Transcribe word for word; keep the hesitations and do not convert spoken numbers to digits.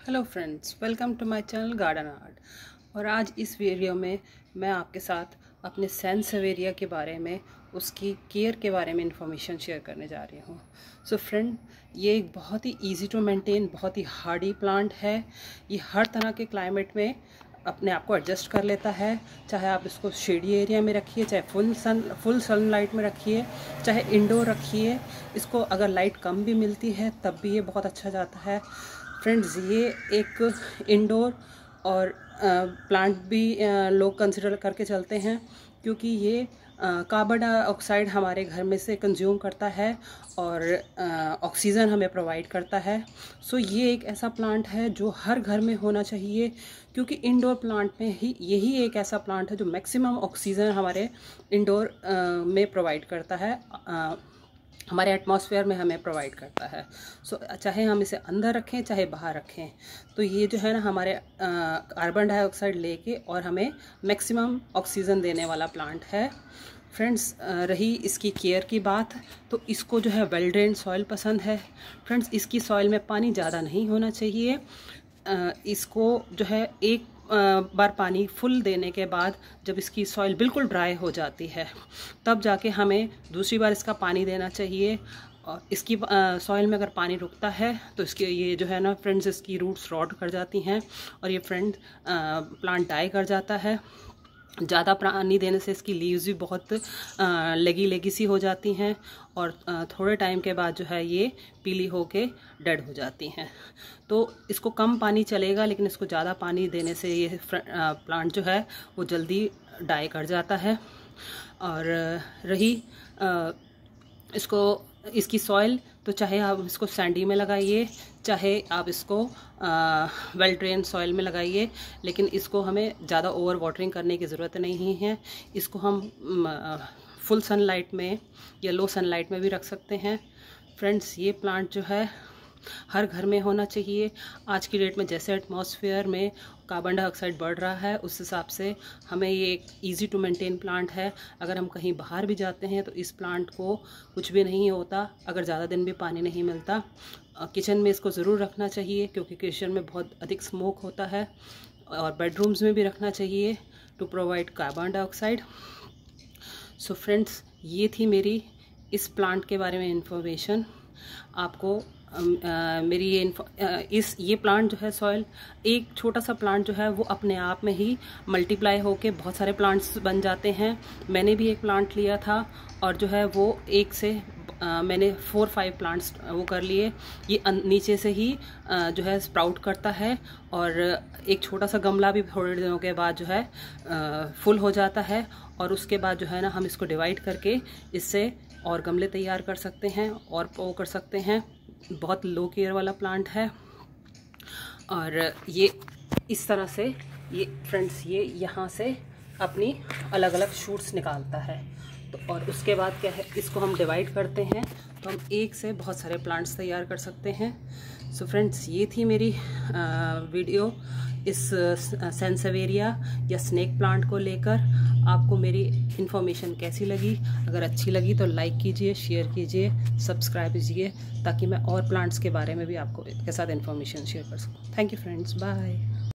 Hello friends, welcome to my channel garden art. और आज इस वीडियो में मैं आपके साथ अपने सैनसेवेरिया के बारे में, उसकी केयर के बारे में इंफॉर्मेशन शेयर करने जा रही हूँ। सो फ्रेंड, ये एक बहुत ही इजी टू मेंटेन, बहुत ही हार्डी प्लांट है। ये हर तरह के क्लाइमेट में अपने आप को एडजस्ट कर लेता है। चाहे आप इसको शेडी एरिया में रखिए, चाहे फुल सन फुल सनलाइट में रखिए, चाहे इंडोर रखिए। इसको अगर लाइट कम भी मिलती है तब भी ये बहुत अच्छा जाता है। फ्रेंड्स, ये एक इंडोर और प्लांट भी लोग कंसिडर करके चलते हैं, क्योंकि ये कार्बन डाइऑक्साइड हमारे घर में से कंज्यूम करता है और ऑक्सीजन हमें प्रोवाइड करता है। सो ये एक ऐसा प्लांट है जो हर घर में होना चाहिए, क्योंकि इंडोर प्लांट में ही यही एक ऐसा प्लांट है जो मैक्सिमम ऑक्सीजन हमारे इंडोर में प्रोवाइड करता है, आ, हमारे एटमॉस्फेयर में हमें प्रोवाइड करता है। सो so, चाहे हम इसे अंदर रखें चाहे बाहर रखें, तो ये जो है ना हमारे कार्बन डाइऑक्साइड लेके और हमें मैक्सिमम ऑक्सीजन देने वाला प्लांट है। फ्रेंड्स, रही इसकी केयर की बात, तो इसको जो है वेल ड्रेन सॉइल पसंद है। फ्रेंड्स, इसकी सॉइल में पानी ज़्यादा नहीं होना चाहिए। इसको जो है एक बार पानी फुल देने के बाद जब इसकी सॉइल बिल्कुल ड्राई हो जाती है, तब जाके हमें दूसरी बार इसका पानी देना चाहिए। और इसकी सॉइल में अगर पानी रुकता है तो इसके ये जो है ना फ्रेंड्स, इसकी रूट्स रॉट कर जाती हैं और ये फ्रेंड प्लांट डाई कर जाता है। ज़्यादा पानी देने से इसकी लीव्स भी बहुत लगी लगी सी हो जाती हैं और थोड़े टाइम के बाद जो है ये पीली होके डेड हो जाती हैं। तो इसको कम पानी चलेगा, लेकिन इसको ज़्यादा पानी देने से ये प्लांट जो है वो जल्दी डाई कर जाता है। और रही इसको इसकी सॉइल, तो चाहे आप इसको सैंडी में लगाइए, चाहे आप इसको वेल ड्रेन सॉइल में लगाइए, लेकिन इसको हमें ज़्यादा ओवर वाटरिंग करने की ज़रूरत नहीं है। इसको हम फुल सनलाइट में या लो सनलाइट में भी रख सकते हैं। फ्रेंड्स, ये प्लांट जो है हर घर में होना चाहिए। आज की डेट में जैसे एटमॉस्फेयर में कार्बन डाइऑक्साइड बढ़ रहा है, उस हिसाब से हमें ये एक इजी टू मेंटेन प्लांट है। अगर हम कहीं बाहर भी जाते हैं तो इस प्लांट को कुछ भी नहीं होता अगर ज़्यादा दिन भी पानी नहीं मिलता। किचन में इसको ज़रूर रखना चाहिए, क्योंकि किचन में बहुत अधिक स्मोक होता है, और बेडरूम्स में भी रखना चाहिए to provide carbon dioxide. So friends, ये थी मेरी इस प्लांट के बारे में इंफॉर्मेशन। आपको Uh, मेरी ये uh, इस ये प्लांट जो है सॉइल, एक छोटा सा प्लांट जो है वो अपने आप में ही मल्टीप्लाई होके बहुत सारे प्लांट्स बन जाते हैं। मैंने भी एक प्लांट लिया था और जो है वो एक से uh, मैंने फोर फाइव प्लांट्स वो कर लिए। ये नीचे से ही uh, जो है स्प्राउट करता है, और एक छोटा सा गमला भी थोड़े दिनों के बाद जो है uh, फुल हो जाता है। और उसके बाद जो है ना हम इसको डिवाइड करके इससे और गमले तैयार कर सकते हैं और वो कर सकते हैं। बहुत लो केयर वाला प्लांट है। और ये इस तरह से ये फ्रेंड्स, ये यहाँ से अपनी अलग अलग शूट्स निकालता है। तो और उसके बाद क्या है, इसको हम डिवाइड करते हैं तो हम एक से बहुत सारे प्लांट्स तैयार कर सकते हैं। सो फ्रेंड्स, ये थी मेरी आ, वीडियो इस सैनसेवेरिया या स्नेक प्लांट को लेकर। आपको मेरी इन्फॉर्मेशन कैसी लगी? अगर अच्छी लगी तो लाइक कीजिए, शेयर कीजिए, सब्सक्राइब कीजिए, ताकि मैं और प्लांट्स के बारे में भी आपको के साथ इन्फॉर्मेशन शेयर कर सकूँ। Thank you friends, bye.